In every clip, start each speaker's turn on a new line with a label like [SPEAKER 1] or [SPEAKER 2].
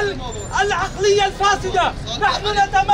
[SPEAKER 1] العقلية الفاسدة. نحن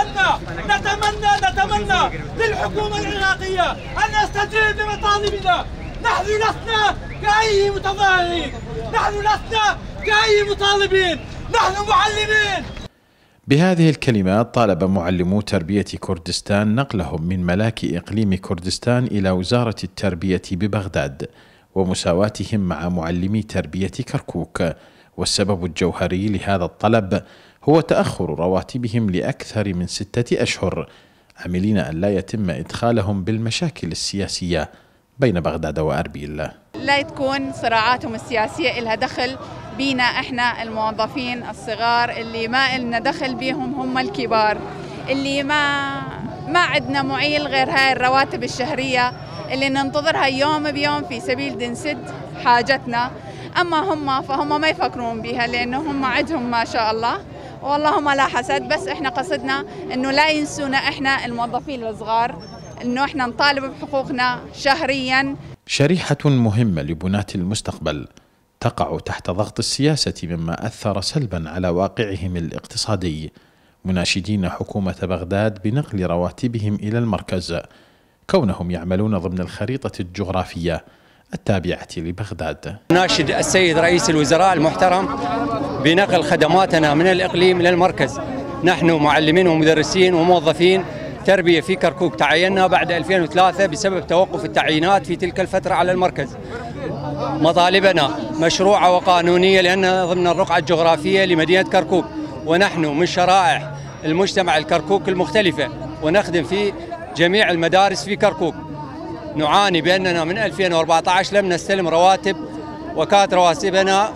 [SPEAKER 1] نتمنى للحكومة العراقية أن تستجيب لمطالبنا. نحن لسنا كأي متظاهرين، نحن لسنا كأي مطالبين، نحن معلمين.
[SPEAKER 2] بهذه الكلمات طالب معلمو تربية كردستان نقلهم من ملاكي إقليم كردستان إلى وزارة التربية ببغداد ومساواتهم مع معلمي تربية كركوك. والسبب الجوهري لهذا الطلب هو تأخر رواتبهم لأكثر من 6 أشهر، عاملين أن لا يتم إدخالهم بالمشاكل السياسية بين بغداد وأربيل.
[SPEAKER 3] لا تكون صراعاتهم السياسية إلها دخل بينا احنا الموظفين الصغار اللي ما لنا دخل بيهم، هم الكبار اللي ما عندنا معيل غير هاي الرواتب الشهرية اللي ننتظرها يوم بيوم في سبيل نسد حاجتنا. أما هم فهم ما يفكرون بها لأنه هم عندهم ما شاء الله واللهم لا حسد. بس احنا قصدنا انه لا ينسونا احنا الموظفين الصغار، انه احنا نطالب بحقوقنا شهريا.
[SPEAKER 2] شريحة مهمة لبناة المستقبل تقع تحت ضغط السياسة مما أثر سلبا على واقعهم الاقتصادي، مناشدين حكومة بغداد بنقل رواتبهم إلى المركز كونهم يعملون ضمن الخريطة الجغرافية التابعة لبغداد.
[SPEAKER 4] ناشد السيد رئيس الوزراء المحترم بنقل خدماتنا من الإقليم إلى المركز. نحن معلمين ومدرسين وموظفين تربية في كركوك تعيننا بعد 2003 بسبب توقف التعيينات في تلك الفترة على المركز. مطالبنا مشروعة وقانونية لأننا ضمن الرقعة الجغرافية لمدينة كركوك، ونحن من شرائح المجتمع الكركوك المختلفة ونخدم في جميع المدارس في كركوك. نعاني بأننا من 2014 لم نستلم رواتب، وكانت رواتبنا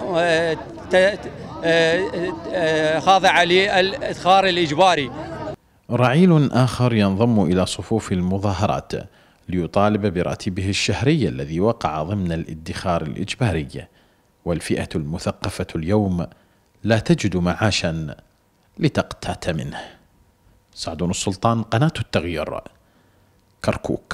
[SPEAKER 4] خاضعة للإدخار الإجباري.
[SPEAKER 2] رعيل آخر ينضم إلى صفوف المظاهرات ليطالب براتبه الشهري الذي وقع ضمن الادخار الإجباري. والفئة المثقفة اليوم لا تجد معاشا لتقتات منه. سعد السلطان، قناة التغيير، كركوك.